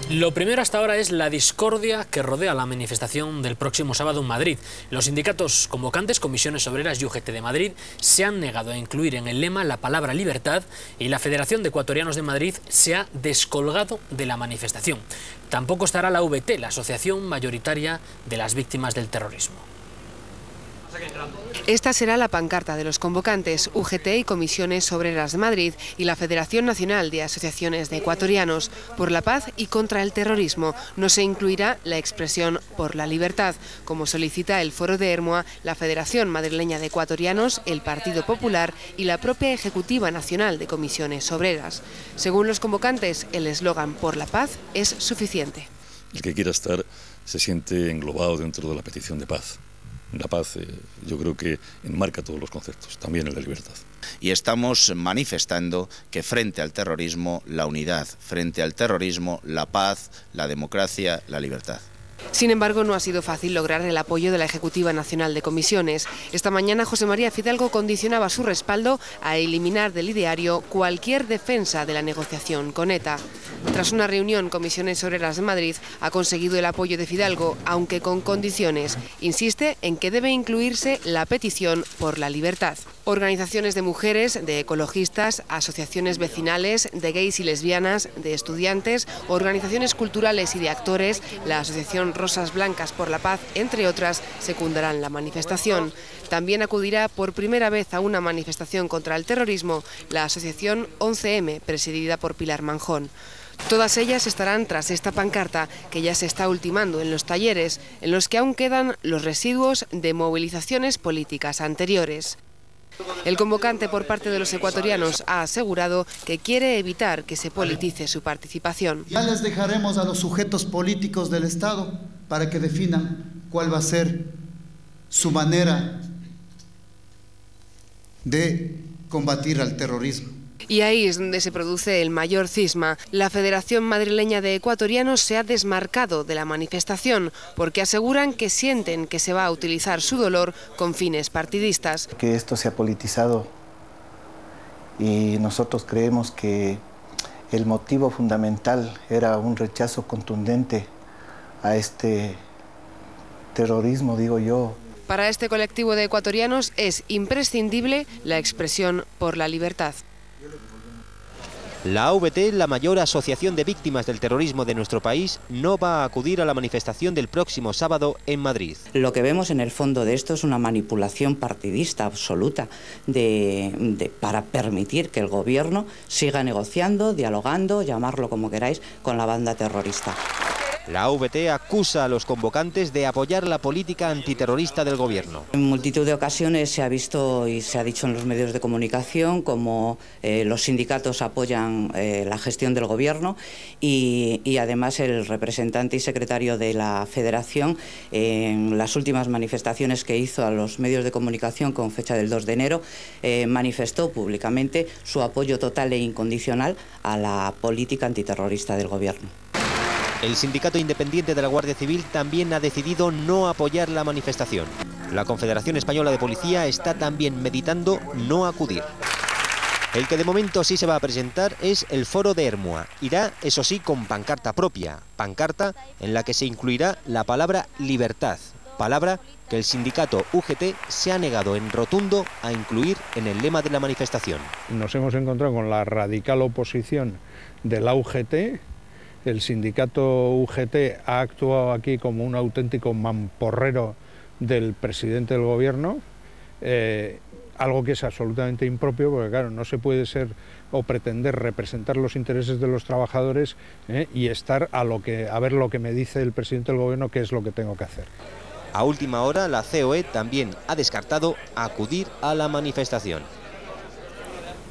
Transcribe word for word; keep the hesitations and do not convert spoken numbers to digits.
Lo primero hasta ahora es la discordia que rodea la manifestación del próximo sábado en Madrid. Los sindicatos convocantes, Comisiones Obreras y U G T de Madrid, se han negado a incluir en el lema la palabra libertad y la Federación de Ecuatorianos de Madrid se ha descolgado de la manifestación. Tampoco estará la U V T, la asociación mayoritaria de las víctimas del terrorismo. Esta será la pancarta de los convocantes U G T y Comisiones Obreras de Madrid y la Federación Nacional de Asociaciones de Ecuatorianos. Por la paz y contra el terrorismo no se incluirá la expresión por la libertad, como solicita el Foro de Ermua, la Federación Madrileña de Ecuatorianos, el Partido Popular y la propia Ejecutiva Nacional de Comisiones Obreras. Según los convocantes, el eslogan por la paz es suficiente. El que quiera estar se siente englobado dentro de la petición de paz. La paz, eh, yo creo que enmarca todos los conceptos, también en la libertad. Y estamos manifestando que frente al terrorismo, la unidad, frente al terrorismo, la paz, la democracia, la libertad. Sin embargo, no ha sido fácil lograr el apoyo de la Ejecutiva Nacional de Comisiones. Esta mañana José María Fidalgo condicionaba su respaldo a eliminar del ideario cualquier defensa de la negociación con ETA. Tras una reunión, Comisiones Obreras de Madrid ha conseguido el apoyo de Fidalgo, aunque con condiciones. Insiste en que debe incluirse la petición por la libertad. Organizaciones de mujeres, de ecologistas, asociaciones vecinales, de gays y lesbianas, de estudiantes, organizaciones culturales y de actores, la Asociación Rosas Blancas por la Paz, entre otras, secundarán la manifestación. También acudirá por primera vez a una manifestación contra el terrorismo la Asociación once eme, presidida por Pilar Manjón. Todas ellas estarán tras esta pancarta, que ya se está ultimando en los talleres, en los que aún quedan los residuos de movilizaciones políticas anteriores. El convocante por parte de los ecuatorianos ha asegurado que quiere evitar que se politice su participación. Ya les dejaremos a los sujetos políticos del Estado para que definan cuál va a ser su manera de combatir al terrorismo. Y ahí es donde se produce el mayor cisma. La Federación Madrileña de Ecuatorianos se ha desmarcado de la manifestación porque aseguran que sienten que se va a utilizar su dolor con fines partidistas. Que esto se ha politizado y nosotros creemos que el motivo fundamental era un rechazo contundente a este terrorismo, digo yo. Para este colectivo de ecuatorianos es imprescindible la expresión por la libertad. La U V T, la mayor asociación de víctimas del terrorismo de nuestro país, no va a acudir a la manifestación del próximo sábado en Madrid. Lo que vemos en el fondo de esto es una manipulación partidista absoluta de, de, para permitir que el gobierno siga negociando, dialogando, llamarlo como queráis, con la banda terrorista. La U V T acusa a los convocantes de apoyar la política antiterrorista del gobierno. En multitud de ocasiones se ha visto y se ha dicho en los medios de comunicación como eh, los sindicatos apoyan eh, la gestión del gobierno y, y además el representante y secretario de la Federación eh, en las últimas manifestaciones que hizo a los medios de comunicación con fecha del dos de enero eh, manifestó públicamente su apoyo total e incondicional a la política antiterrorista del gobierno. El Sindicato Independiente de la Guardia Civil también ha decidido no apoyar la manifestación. La Confederación Española de Policía está también meditando no acudir. El que de momento sí se va a presentar es el Foro de Ermua. Irá, eso sí, con pancarta propia, pancarta en la que se incluirá la palabra libertad, palabra que el sindicato U G T se ha negado en rotundo a incluir en el lema de la manifestación. Nos hemos encontrado con la radical oposición de la U G T. El sindicato U G T ha actuado aquí como un auténtico mamporrero del presidente del gobierno, eh, algo que es absolutamente impropio, porque claro, no se puede ser o pretender representar los intereses de los trabajadores eh, y estar a, lo que, a ver lo que me dice el presidente del gobierno, qué es lo que tengo que hacer. A última hora, la C O E también ha descartado acudir a la manifestación.